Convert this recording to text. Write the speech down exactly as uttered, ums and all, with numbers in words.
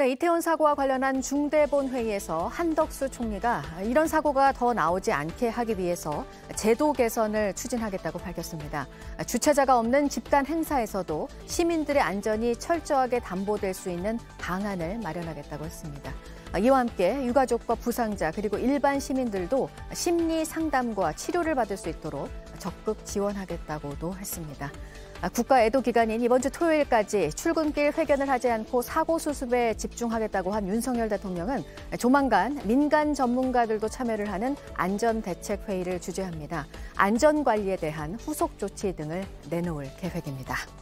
네, 이태원 사고와 관련한 중대본 회의에서 한덕수 총리가 이런 사고가 더 나오지 않게 하기 위해서 제도 개선을 추진하겠다고 밝혔습니다. 주최자가 없는 집단 행사에서도 시민들의 안전이 철저하게 담보될 수 있는 방안을 마련하겠다고 했습니다. 이와 함께 유가족과 부상자 그리고 일반 시민들도 심리 상담과 치료를 받을 수 있도록 적극 지원하겠다고도 했습니다. 국가 애도 기간인 이번 주 토요일까지 출근길 회견을 하지 않고 사고 수습에 집중하겠다고 한 윤석열 대통령은 조만간 민간 전문가들도 참여를 하는 안전대책회의를 주재합니다. 안전관리에 대한 후속 조치 등을 내놓을 계획입니다.